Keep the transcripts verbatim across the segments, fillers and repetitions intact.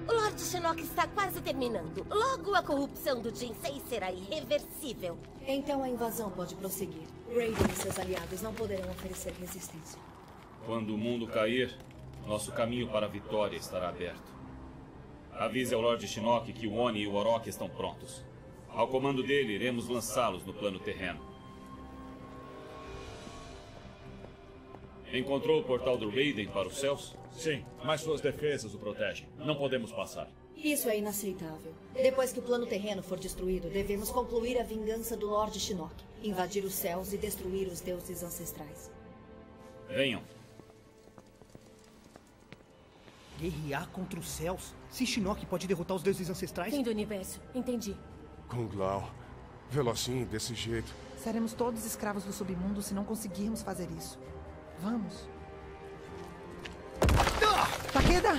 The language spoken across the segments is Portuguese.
O Lord Shinnok está quase terminando. Logo, a corrupção do Jinsei será irreversível. Então a invasão pode prosseguir. Raiden e seus aliados não poderão oferecer resistência. Quando o mundo cair, nosso caminho para a vitória estará aberto. Avise ao Lord Shinnok que o Oni e o Orochi estão prontos. Ao comando dele, iremos lançá-los no plano terreno. Encontrou o portal do Raiden para os céus? Sim, mas suas defesas o protegem. Não podemos passar. Isso é inaceitável. Depois que o plano terreno for destruído, devemos concluir a vingança do Lord Shinnok, invadir os céus e destruir os deuses ancestrais. Venham. Guerrear contra os céus? Se Shinnok pode derrotar os deuses ancestrais... Fim do universo, entendi. Kung Lao, vê-lo assim, desse jeito. Seremos todos escravos do submundo se não conseguirmos fazer isso. Vamos. Takeda!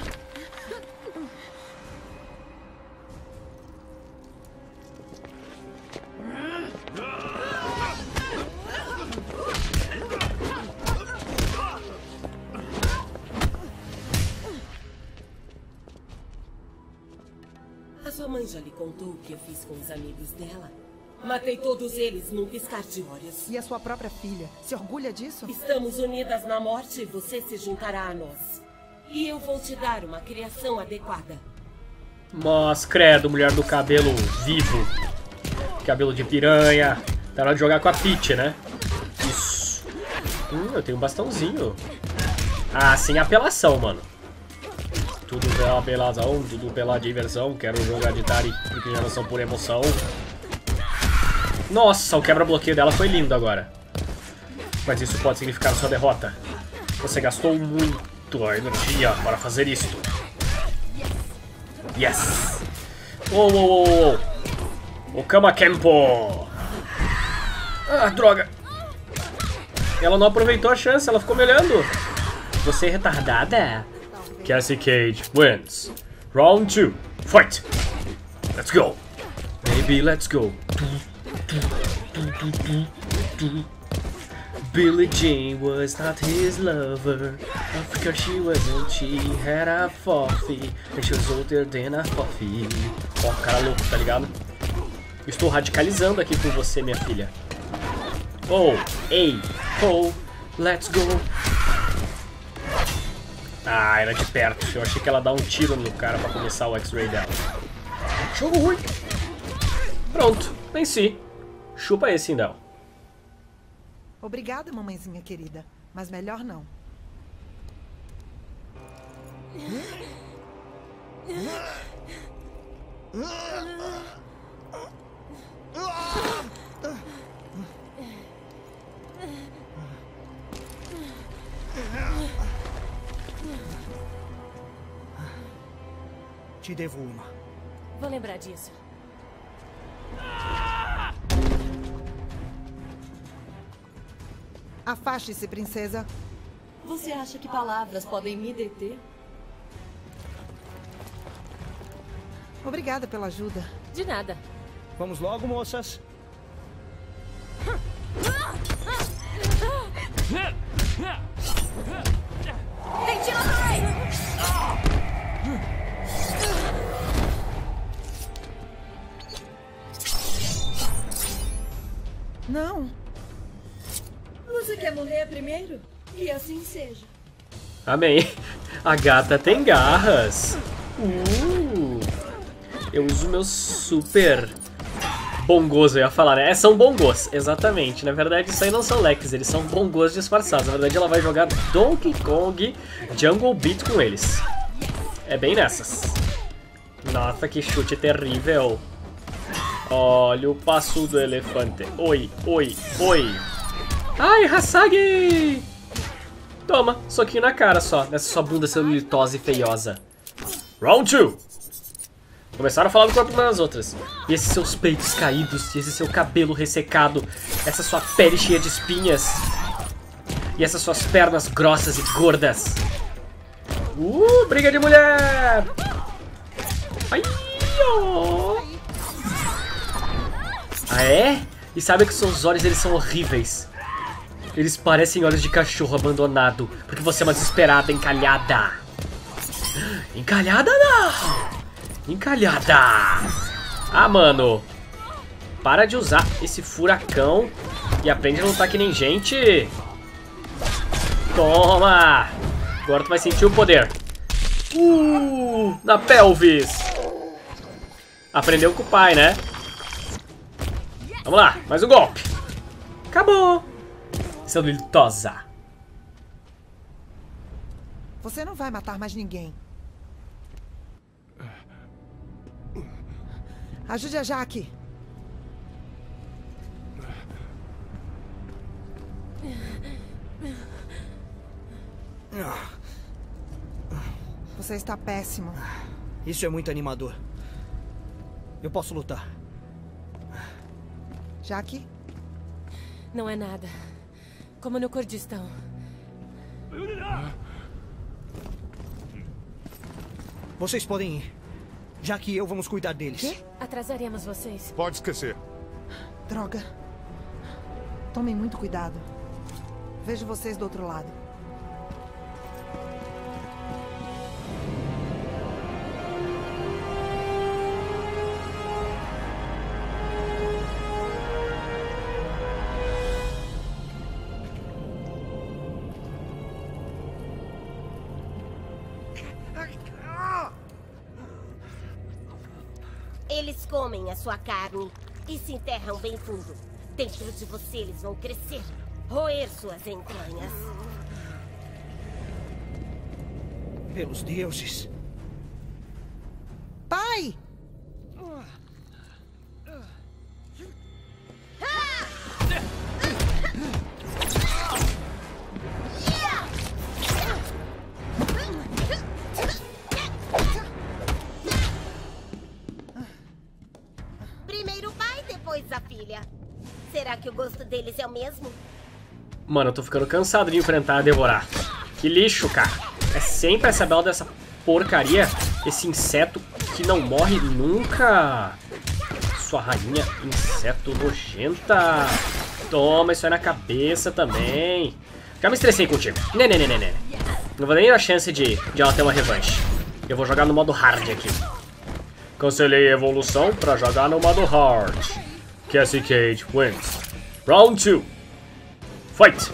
A sua mãe já lhe contou o que eu fiz com os amigos dela? Matei todos eles num piscar de olhos. E a sua própria filha? Se orgulha disso? Estamos unidas na morte e você se juntará a nós. E eu vou te dar uma criação adequada. Mas, credo, mulher do cabelo vivo. Cabelo de piranha. Tá na hora de jogar com a Peach, né? Isso. Hum, eu tenho um bastãozinho. Ah, sem apelação, mano. Tudo pela apelação, tudo pela diversão. Quero jogar de Tari porque já não são por emoção. Nossa, o quebra-bloqueio dela foi lindo agora. Mas isso pode significar sua derrota. Você gastou muito energia para fazer isto. Yes! Oh, oh, oh, oh. O Kama Kempo! Ah, droga! Ela não aproveitou a chance, ela ficou me olhando. Você é retardada? Cassie Cage wins. Round two. Fight! Let's go! Baby, let's go! Billie Jean was not his lover because she wasn't, she had a fofi and she was older than a fofi. Ó, cara louco, tá ligado? Estou radicalizando aqui com você, minha filha. Oh, ei, oh, let's go. Ah, era de perto. Eu achei que ela dá um tiro no cara pra começar o X-Ray dela. Jogo ruim. Pronto, venci. Chupa esse, então. Obrigada, mamãezinha querida. Mas melhor não. Te devo uma. Vou lembrar disso. Afaste-se, princesa. Você acha que palavras podem me deter? Obrigada pela ajuda. De nada. Vamos logo, moças. Tente vai! Não. Você quer morrer primeiro? Que assim seja. Amém. A gata tem garras. Uh, eu uso meu super bongos, eu ia falar, né? É, são bongos, exatamente. Na verdade, isso aí não são leques, eles são bongos disfarçados. Na verdade, ela vai jogar Donkey Kong Jungle Beat com eles. É bem nessas. Nossa, que chute terrível. Olha o passo do elefante. Oi, oi, oi. Ai, Hasagi! Toma, soquinho na cara só, nessa sua bunda celulitosa e feiosa. Round two! Começaram a falar do corpo das outras. E esses seus peitos caídos, e esse seu cabelo ressecado, essa sua pele cheia de espinhas, e essas suas pernas grossas e gordas. Uh, briga de mulher! Ai, oh. Ah, é? E sabe que seus olhos, eles são horríveis. Eles parecem olhos de cachorro abandonado, porque você é uma desesperada encalhada. Encalhada não! Encalhada! Ah, mano. Para de usar esse furacão e aprende a lutar que nem gente. Toma! Agora tu vai sentir o poder. Uh! Na pelvis! Aprendeu com o pai, né? Vamos lá, mais um golpe. Acabou! Seu Lilitosa. Você não vai matar mais ninguém. Ajude a Jaque. Você está péssimo. Isso é muito animador. Eu posso lutar. Jaque? Não é nada. Como no Kurdistão. Vocês podem ir. Jaque e eu vamos cuidar deles. Quê? Atrasaremos vocês. Pode esquecer. Droga. Tomem muito cuidado. Vejo vocês do outro lado. Eles comem a sua carne e se enterram bem fundo. Dentro de você eles vão crescer, roer suas entranhas. Pelos deuses. Pai! Primeiro o pai, depois a filha. Será que o gosto deles é o mesmo? Mano, eu tô ficando cansado de enfrentar a Devorar. Que lixo, cara. É sempre essa bela dessa porcaria. Esse inseto que não morre nunca. Sua rainha inseto nojenta. Toma isso aí na cabeça também. Já me estressei contigo. Né, né, né, né, né. Não vou nem dar chance de, de ela ter uma revanche. Eu vou jogar no modo hard aqui. Cancelei a evolução pra jogar no modo hard. Cassie Cage wins. Round two. Fight!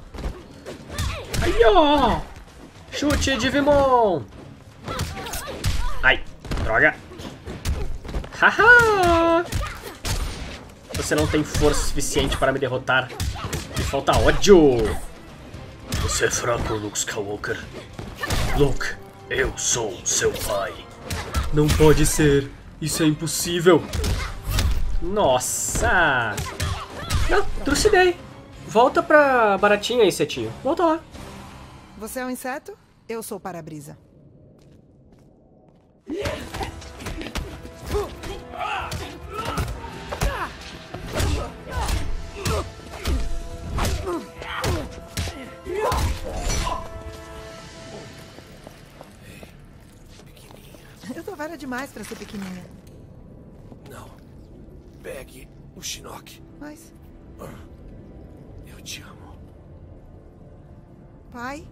Aí, ó! Chute de Vimon! Ai, droga! Haha! Você não tem força suficiente para me derrotar. Me falta ódio! Você é fraco, Luke Skywalker. Luke, eu sou seu pai. Não pode ser. Isso é impossível. Nossa! Não, trucidei. Volta pra baratinha aí, Setinho. Volta lá. Você é um inseto? Eu sou o para-brisa. Eu tô velha demais pra ser pequenininha. Não. Pegue o Shinnok. Mas... Eu te amo. Pai?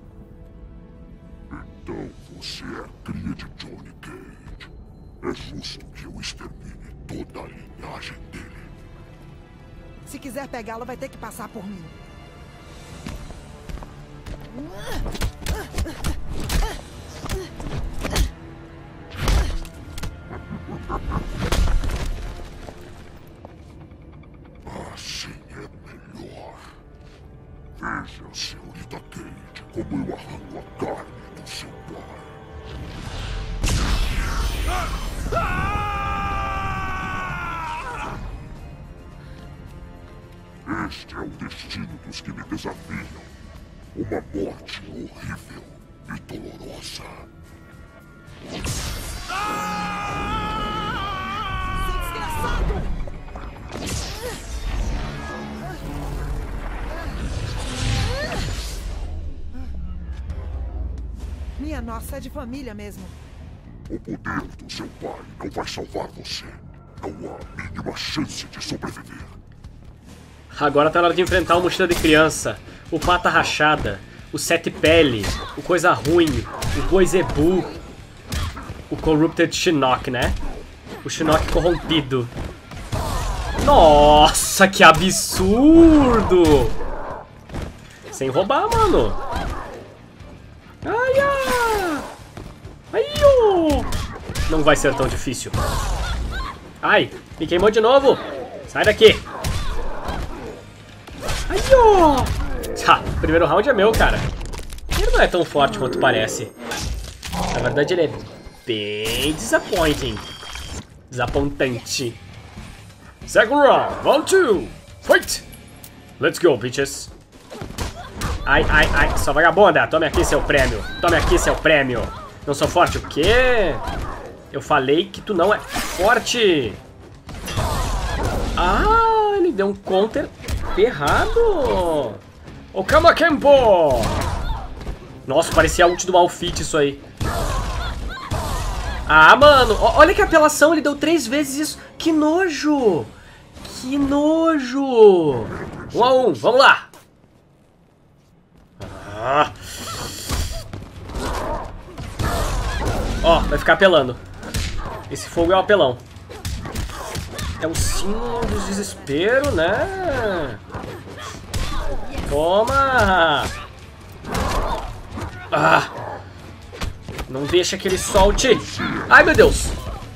Então você é a cria de Johnny Cage. É justo que eu extermine toda a linhagem dele. Se quiser pegá-lo, vai ter que passar por mim. Assim é melhor. Veja, senhorita Cage, como eu arranco a carne do seu pai. Este é o destino dos que me desafiam. Uma morte horrível e dolorosa. Seu desgraçado! Minha nossa, é de família mesmo. O poder do seu pai não vai salvar você. Não há a mínima chance de sobreviver. Agora tá na hora de enfrentar o mochila de criança, o pata rachada, o sete pele, o coisa ruim, o boi zebu. o Corrupted Shinnok, né? O Shinnok corrompido. Nossa, que absurdo! Sem roubar, mano. Ai, ai, ai, oh. Não vai ser tão difícil. Ai, me queimou de novo. Sai daqui. Ai, oh. Tá, o primeiro round é meu, cara. Ele não é tão forte quanto parece. Na verdade, ele é bem disappointing. Desapontante. Second round, round two. Fight! Let's go, bitches. Ai, ai, ai, sua vagabunda. Tome aqui seu prêmio. Tome aqui seu prêmio. Não sou forte, o quê? Eu falei que tu não é forte. Ah, ele deu um counter errado. O Kamakempo. Nossa, parecia a ult do Malfit isso aí. Ah, mano, olha que apelação, ele deu três vezes isso. Que nojo. Que nojo. Um a um, vamos lá. Ah. Ó, vai ficar apelando. Esse fogo é um apelão. É o símbolo do desespero, né? Toma! Ah! Não deixa que ele solte. Ai, meu Deus!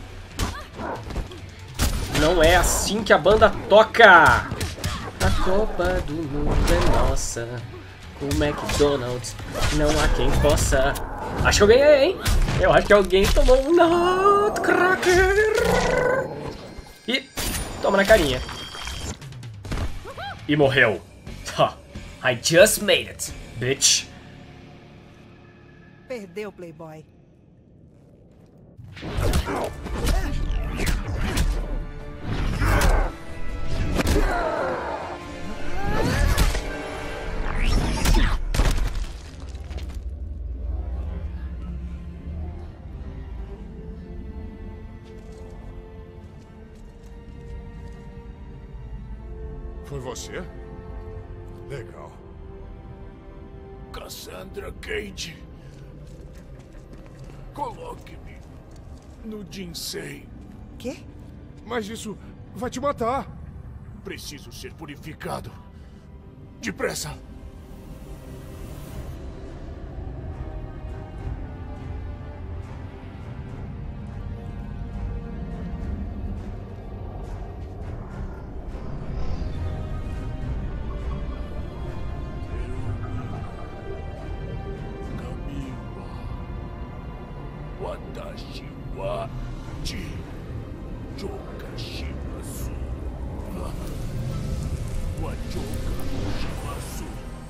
Não é assim que a banda toca. A Copa do Mundo é nossa. O McDonald's não há quem possa. Acho que eu ganhei, hein? Eu acho que alguém tomou um Nutcracker. E toma na carinha. E morreu. I just made it, bitch. Perdeu, Playboy. Foi você? Legal. Cassandra Cage. Coloque-me no Jinsei. Quê? Mas isso vai te matar. Preciso ser purificado. Depressa. Watashi wa Ji Joka Shimasu. Wa Joka Shimasu.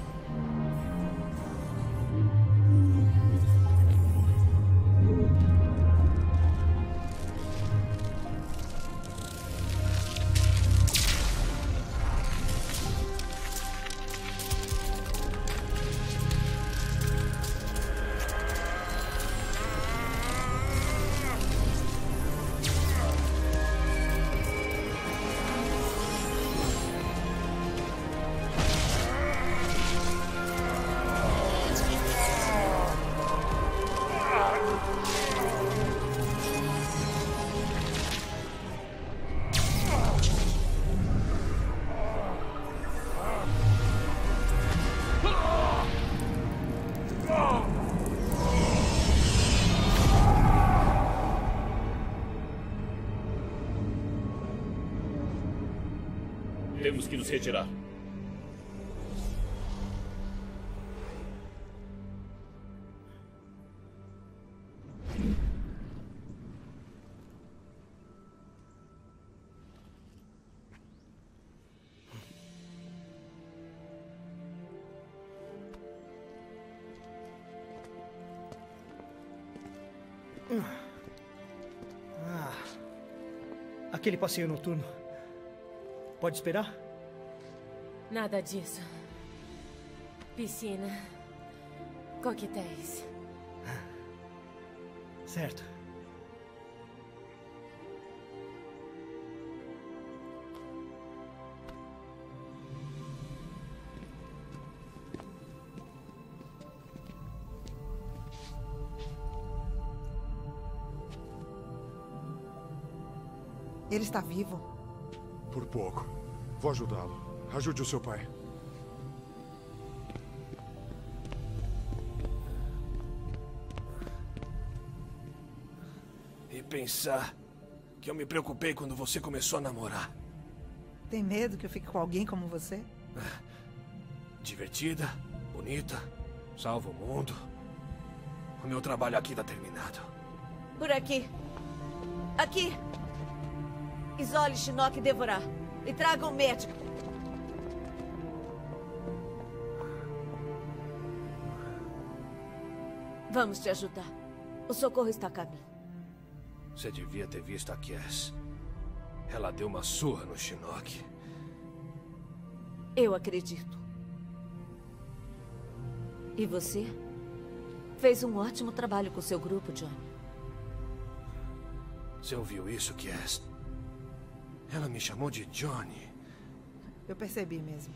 Temos que nos retirar. Ah, aquele passeio noturno. Pode esperar? Nada disso. Piscina. Coquetéis. Certo. Ele está vivo. Por pouco. Vou ajudá-lo. Ajude o seu pai. E pensar que eu me preocupei quando você começou a namorar. Tem medo que eu fique com alguém como você? Divertida, bonita, salva o mundo. O meu trabalho aqui tá terminado. Por aqui. Aqui. Isole Shinnok e Devorar. E traga um médico. Vamos te ajudar. O socorro está a caminho. Você devia ter visto a Cass. Ela deu uma surra no Shinnok. Eu acredito. E você? Fez um ótimo trabalho com seu grupo, Johnny. Você ouviu isso, Cass? Ela me chamou de Johnny. Eu percebi mesmo.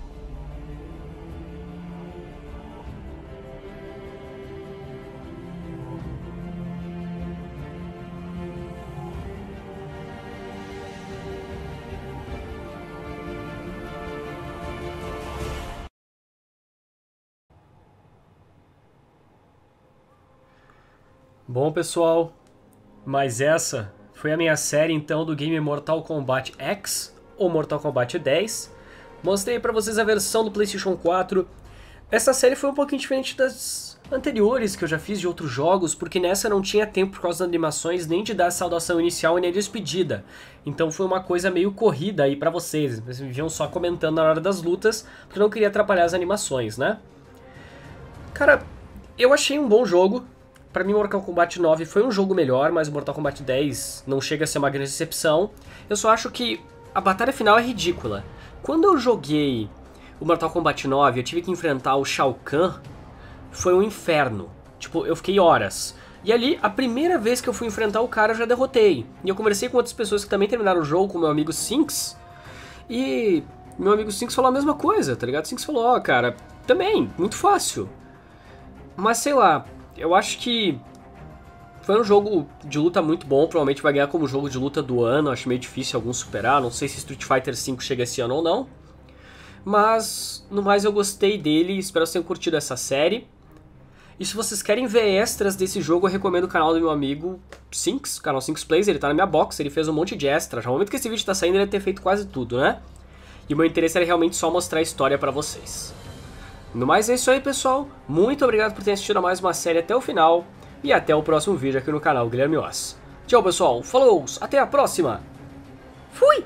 Bom, pessoal, mas essa foi a minha série, então, do game Mortal Kombat X, ou Mortal Kombat dez. Mostrei pra vocês a versão do PlayStation quatro. Essa série foi um pouquinho diferente das anteriores que eu já fiz de outros jogos, porque nessa não tinha tempo por causa das animações, nem de dar a saudação inicial e nem a despedida. Então foi uma coisa meio corrida aí pra vocês. Vocês me viam só comentando na hora das lutas, porque eu não queria atrapalhar as animações, né? Cara, eu achei um bom jogo. Pra mim, Mortal Kombat nove foi um jogo melhor, mas o Mortal Kombat dez não chega a ser uma grande decepção. Eu só acho que a batalha final é ridícula. Quando eu joguei o Mortal Kombat nove, eu tive que enfrentar o Shao Kahn, foi um inferno. Tipo, eu fiquei horas. E ali, a primeira vez que eu fui enfrentar o cara, eu já derrotei. E eu conversei com outras pessoas que também terminaram o jogo, com meu amigo Sinks, e meu amigo Sinks falou a mesma coisa, tá ligado? Sinks falou, ó, oh, cara, também, muito fácil. Mas sei lá... Eu acho que foi um jogo de luta muito bom, provavelmente vai ganhar como jogo de luta do ano, acho meio difícil alguns superar, não sei se Street Fighter cinco chega esse ano ou não. Mas, no mais, eu gostei dele, espero que vocês tenham curtido essa série. E se vocês querem ver extras desse jogo, eu recomendo o canal do meu amigo Sinks, o canal Sinks Plays, ele tá na minha box, ele fez um monte de extras. No momento que esse vídeo tá saindo, ele deve ter feito quase tudo, né? E o meu interesse era realmente só mostrar a história pra vocês. No mais é isso aí, pessoal. Muito obrigado por terem assistido a mais uma série até o final. E até o próximo vídeo aqui no canal Guilherme Oz. Tchau, pessoal. Falou! Até a próxima! Fui!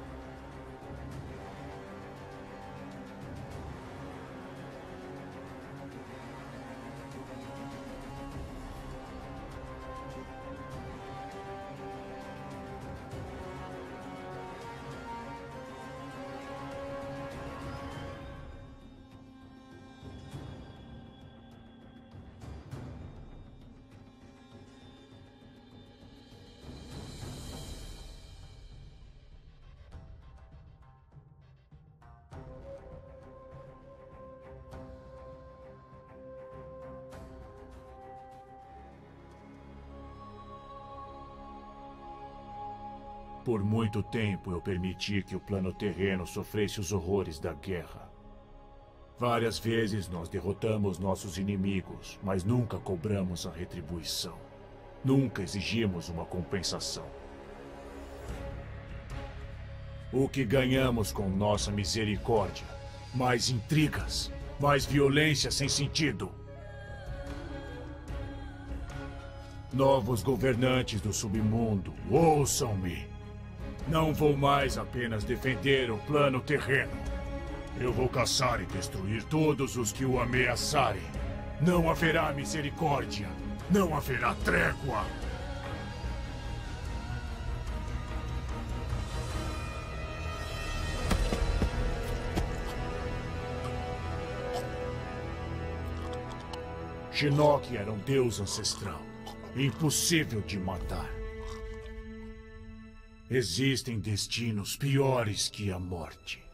Por muito tempo eu permiti que o plano terreno sofresse os horrores da guerra. Várias vezes nós derrotamos nossos inimigos, mas nunca cobramos a retribuição. Nunca exigimos uma compensação. O que ganhamos com nossa misericórdia? Mais intrigas, mais violência sem sentido. Novos governantes do submundo, ouçam-me. Não vou mais apenas defender o plano terreno. Eu vou caçar e destruir todos os que o ameaçarem. Não haverá misericórdia. Não haverá trégua. Shinnok era um deus ancestral. Impossível de matar. Existem destinos piores que a morte.